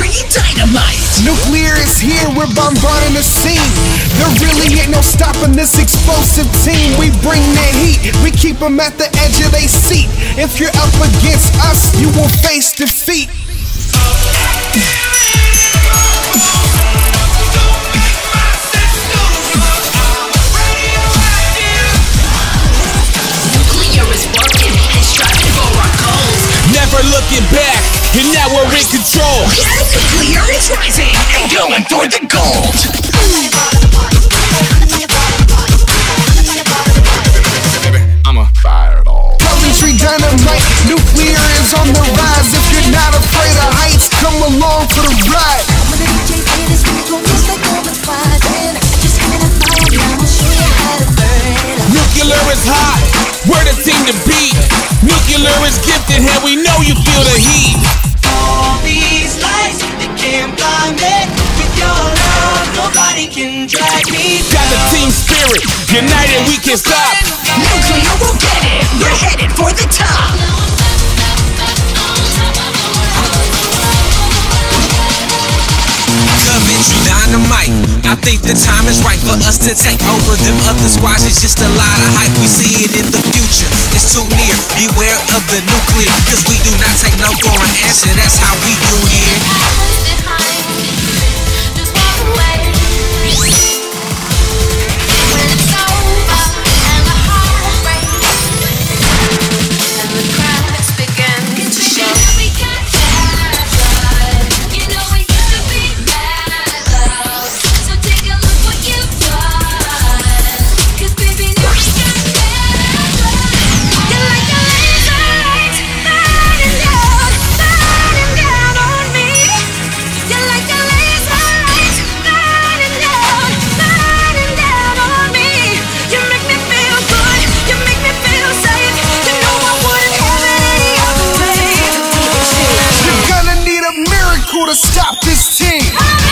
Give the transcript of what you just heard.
bringing dynamite. Nuclear is here, we're bombarding the scene. There really ain't no stopping this explosive team. We bring the heat, we keep them at the edge of their seat. If you're up against us, you will face defeat. Nuclear is working and striving for our goals. Never looking back, and now we're in control. Nuclear is rising and going for the gold. I'm a fireball. Coventry dynamite, nuclear is on the rise. If you're not afraid of heights, come along for the ride. Nuclear is hot, we're the team to beat. Nuclear is gifted, and we know you feel the heat. All these lights, they can't blind me. With your love, nobody can drag me down. Got the team spirit, united we can stop. Nuclear will get it, we're headed for the top. Coventry dynamite. I think the time is right for us to take over them other squads. It's just a lot of hype. We see it in the future. It's too near. Beware of the nuclear, cause we do not take no for an answer. That's how we do here. To stop this team.